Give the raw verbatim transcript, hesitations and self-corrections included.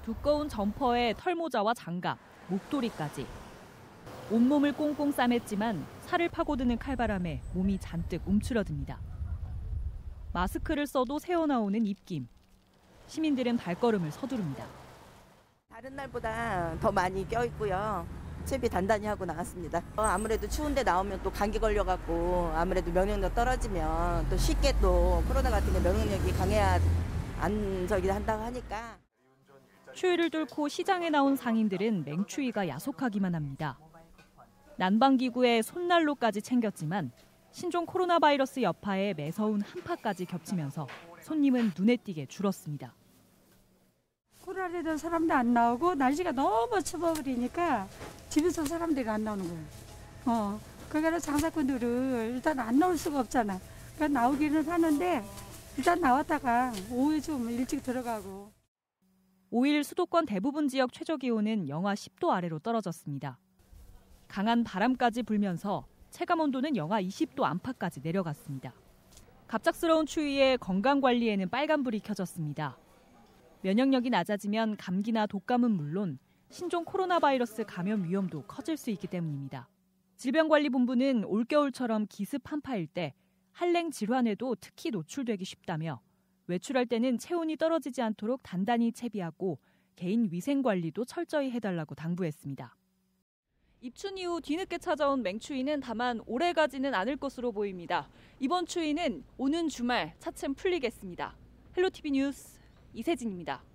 두꺼운 점퍼에 털모자와 장갑, 목도리까지. 온몸을 꽁꽁 싸맸지만 살을 파고드는 칼바람에 몸이 잔뜩 움츠러듭니다. 마스크를 써도 새어나오는 입김. 시민들은 발걸음을 서두릅니다. 다른 날보다 더 많이 껴있고요. 채비 단단히 하고 나왔습니다. 아무래도 추운데 나오면 또 감기 걸려갖고 아무래도 면역력 떨어지면 또 쉽게 또 코로나 같은 게 면역력이 강해야 안 저기 한다고 하니까. 추위를 뚫고 시장에 나온 상인들은 맹추위가 야속하기만 합니다. 난방기구에 손난로까지 챙겼지만 신종 코로나 바이러스 여파에 매서운 한파까지 겹치면서 손님은 눈에 띄게 줄었습니다. 코로나에도 사람도 안 나오고 날씨가 너무 추워버리니까 집에서 사람들이 안 나오는 거예요. 어, 그러니까 장사꾼들은 일단 안 나올 수가 없잖아. 그러니까 나오기는 하는데 일단 나왔다가 오후에 좀 일찍 들어가고. 오 일 수도권 대부분 지역 최저기온은 영하 십 도 아래로 떨어졌습니다. 강한 바람까지 불면서 체감온도는 영하 이십 도 안팎까지 내려갔습니다. 갑작스러운 추위에 건강관리에는 빨간불이 켜졌습니다. 면역력이 낮아지면 감기나 독감은 물론 신종 코로나 바이러스 감염 위험도 커질 수 있기 때문입니다. 질병관리본부는 올겨울처럼 기습 한파일 때 한랭 질환에도 특히 노출되기 쉽다며 외출할 때는 체온이 떨어지지 않도록 단단히 채비하고 개인 위생관리도 철저히 해달라고 당부했습니다. 입춘 이후 뒤늦게 찾아온 맹추위는 다만 오래가지는 않을 것으로 보입니다. 이번 추위는 오는 주말 차츰 풀리겠습니다. 헬로티비 뉴스 이세진입니다.